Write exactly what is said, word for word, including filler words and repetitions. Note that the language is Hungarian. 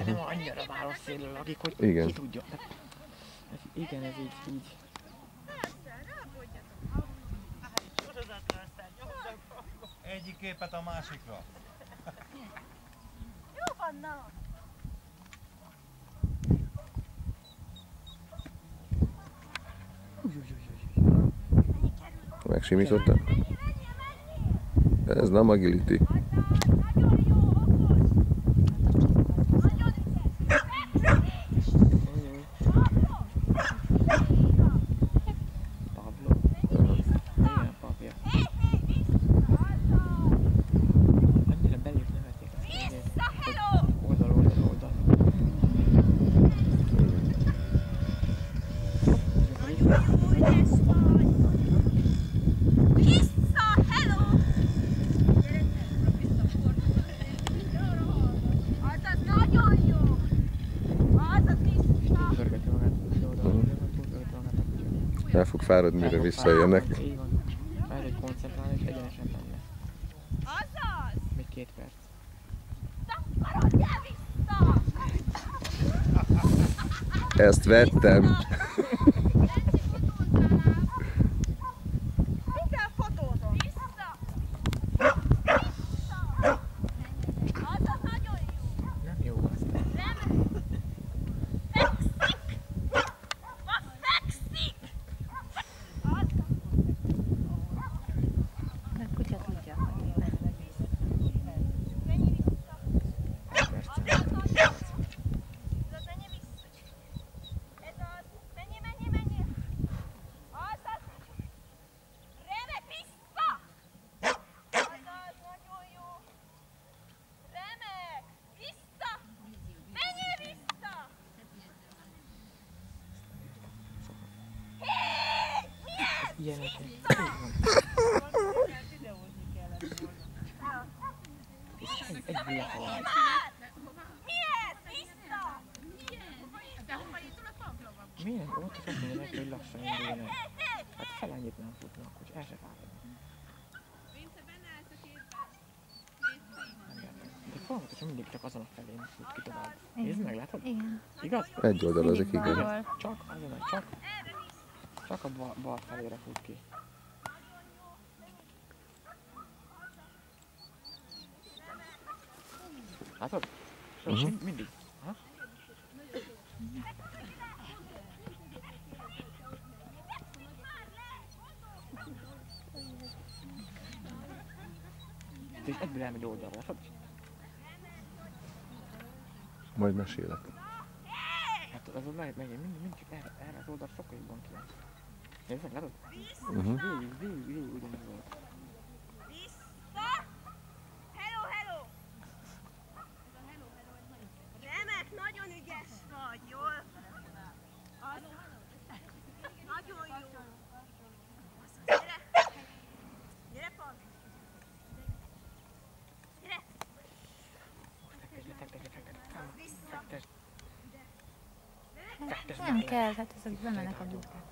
nem annyira válaszszélő, akik, hogy igen. Ki tudja. Ez, igen, ez így, így. Egyik képet a másikra. Jó van, na! Megsimította? Ez nem agility. El fog fáradni, mire visszajönnek. Így van. Már egy koncentrálni és egyenesen menne. Azaz! Még két perc. Szaporodjál vissza! Ezt vettem. Minden fotózom! Vissza! Azaz nagyon jó! Nem jó az. Fekszik! Ma fekszik! A kutya tudja. Menj vissza! Perc. Tudod, menj vissza! Ez az! Menj, menj, menj! Azaz! Remek vissza! Azaz, nagyon jó! Remek! Vissza! Menjél vissza! Hé! Mi ez? Ilyeneket. Így van. Egy világhalál. Mi ez? Vissza! Miért? Ott is azt mondja neki, hogy lassan indulnak. Hát fel annyit nem futnak, hogy el se fáradni. Nem értem. De folyamatosan mindig csak azon a felén fut ki tovább. Nézd meg, látod? Igen. Igaz? Egy oldalazik, Mindig igen. valahol. Csak azon a csak. Csak a bal, bal felére fut ki. Látod? Mhm. Mind- Mindig. Ha? És egyből elmegy oldalra, látod? Majd mesélek. Hát az ott megy, megy, mindig, mindig csak erre, erre az oldalra sokkal jobban kijön. Nézd meg, látod? Uh-huh. Végig, végig, végig ugyanaz volt. Vissza! Hello, hello! Remek, nagyon ügyes vagy, jól? Az... Nagyon jó! Gyere! Gyere, Pont! Gyere! Fektes, fektes, fektes. Vissza! Fektes. Fektes. Nem kell, hát ezek bemennek a buták.